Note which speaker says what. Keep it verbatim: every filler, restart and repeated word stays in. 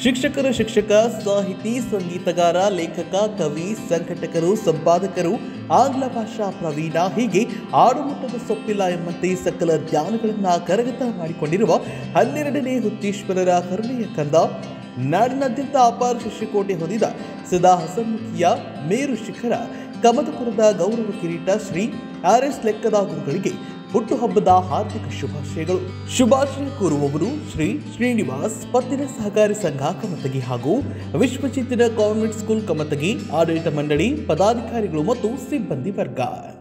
Speaker 1: ಶಿಕ್ಷಕರು, ಶಿಕ್ಷಕ, ಸಾಹಿತಿ, ಸಂಗೀತಗಾರ, ಲೇಖಕ, ಕವಿ, ಸಂಘಟಕರು, ಸಂಪಾದಕರು, ಆಂಗ್ಲ ಭಾಷಾ ಪ್ರವೀಣ ಹೀಗೆ ಆಡುಮುಟ್ಟದ ಸೊಪ್ಪಿಲ್ಲ ಎಂಬಂತೆ ಸಕಲ ಜ್ಞಾನಗಳನ್ನು ಕರಗತ ಮಾಡಿಕೊಂಡಿರುವ ಹನ್ನೆರಡನೇ ಹುಚ್ಚೇಶ್ವರರ ಕರುಣೆಯ ಕಂದ, ನಾಡಿನಾದ್ಯಂತ ಅಪಾರ ಶಿಷ್ಯಕೋಟೆ ಹೊಂದಿದ ಸದಾ ಹಸನ್ಮುಖಿಯ ಮೇರು ಶಿಖರ ಕಮತಪುರದ ಗೌರವ ಕಿರೀಟ ಶ್ರೀ ಆರ್ ಎಸ್ ಲೆಕ್ಕದ ಗುರುಗಳಿಗೆ ಹುಟ್ಟುಹಬ್ಬದ ಹಾರ್ದಿಕ ಶುಭಾಶಯಗಳು. ಶುಭಾಶಯ ಕೋರುವವರು ಶ್ರೀ ಶ್ರೀನಿವಾಸ್ ಪತ್ತಿನ ಸಹಕಾರಿ ಸಂಘ ಕಮತಗಿ ಹಾಗೂ ವಿಶ್ವಚಿಂತನ ಕಾನ್ವೆಂಟ್ ಸ್ಕೂಲ್ ಕಮತಗಿ ಆಡಳಿತ ಮಂಡಳಿ ಪದಾಧಿಕಾರಿಗಳು ಮತ್ತು ಸಿಬ್ಬಂದಿ ವರ್ಗ.